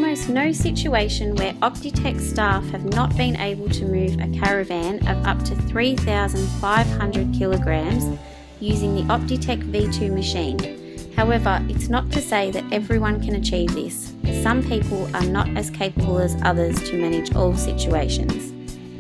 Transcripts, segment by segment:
almost no situation where Optitec staff have not been able to move a caravan of up to 3,500 kilograms using the Optitec V2 machine. However, it's not to say that everyone can achieve this. Some people are not as capable as others to manage all situations.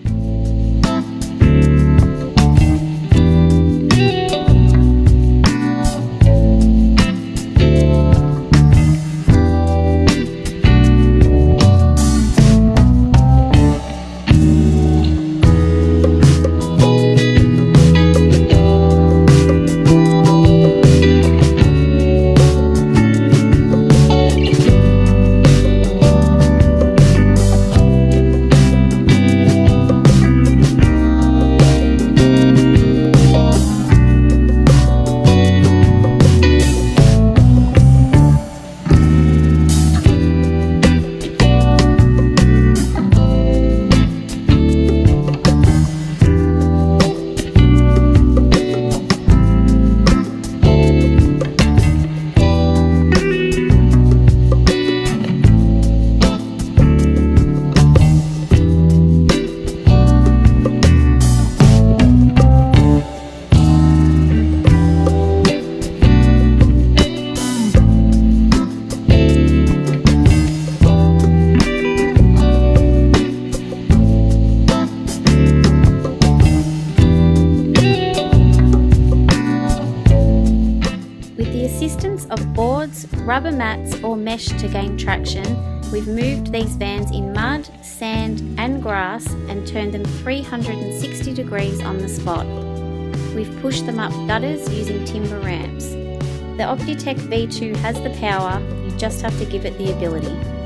Of boards, rubber mats or mesh to gain traction, we've moved these vans in mud, sand and grass and turned them 360 degrees on the spot. We've pushed them up gutters using timber ramps. The Optitec V2 has the power, you just have to give it the ability.